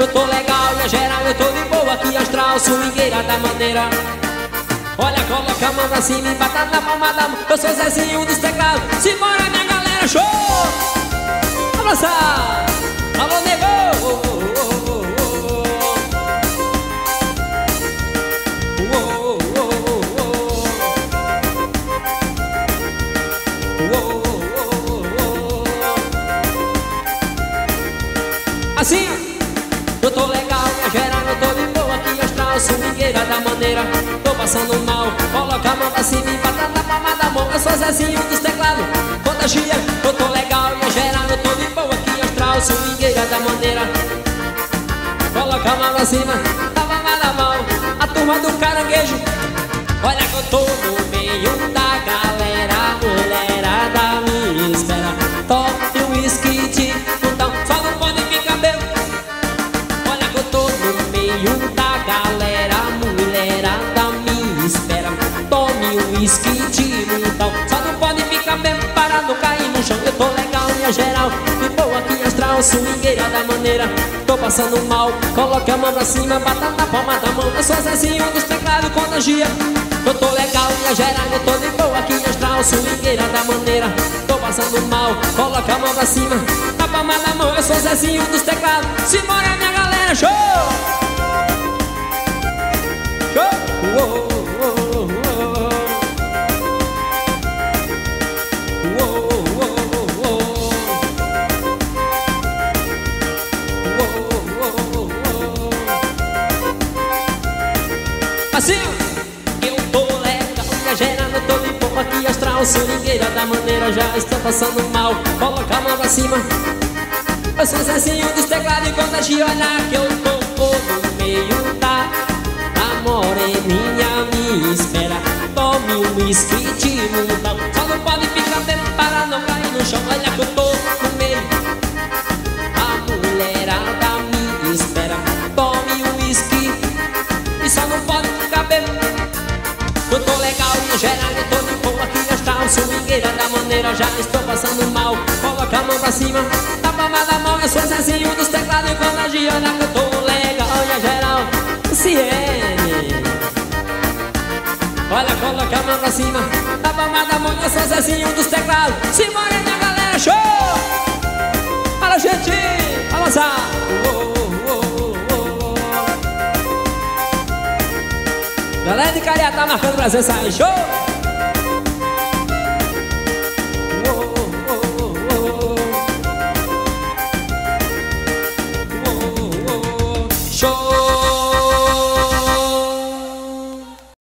tô legal e a geral eu tô de boa. Aqui astral, swingueira da maneira. Olha, coloca a mão pra cima e bata na palma da mão. Eu sou Zezinho dos teclados. Simbora, minha galera, show! Abraça! Alô, nego! Assim, eu tô legal, minha geral, eu tô de boa. Aqui astral, swingueira da maneira. Tô passando mal, coloca a mão pra cima e bata na palma da mão. Eu sou Zezinho dos teclados, contagia. Eu tô legal, minha geral, eu tô de boa. Aqui astral, swingueira da maneira. Coloca a mão pra cima, na palma da mão. A turma do caranguejo. Olha que eu tô no meio da galera. A mulherada me espera. Top o whisky de fundão, só não pode ficar bebo. Olha que eu tô no meio da galera. A mulherada me espera. Tome o whisky de montão, só não pode ficar bebo para não cair no chão. Eu tô legal, minha geral, de boa aqui astral, swingueira da maneira. Tô passando mal, coloque a mão pra cima, bata na palma da mão. Eu sou Zezinho dos teclados, contagia. Eu tô legal, minha geral, eu tô de boa aqui astral, swingueira da maneira. Tô passando mal, coloca a mão pra cima, na palma da mão. Eu sou Zezinho dos teclados. Simbora, minha galera, show! Show! Uou, uou, uou. Uou, uou, uou. Uou, uou, uou. Assim, eu tô legal, minha geral, eu tô de boa aqui astral, swingueira da maneira. Já estou passando mal, coloca a mão pra cima. Eu sou Zezinho dos teclados e contagia. Olha que eu tô no meio da moreninha me espera. Tome um whisky de montão, só não pode ficar bebo para não cair no chão. Olha que eu tô no meio, a mulherada me espera. Tome um whisky e só não pode ficar bebo. Eu tô legal, minha geral, eu tô de boa aqui astral, swingueira da maneira. Já estou passando mal, coloca a mão pra cima, na palma da mão. Eu sou Zezinho dos teclados e contagia. Olha que eu tô legal, minha geral, Ciene. Olha, coloca a mão pra cima, na palma da mão. Eu sou Zezinho dos teclados. Simbora, minha galera, show! Fala, gente, avançar. Galera de Cariá tá marcando presença aí, show! Show!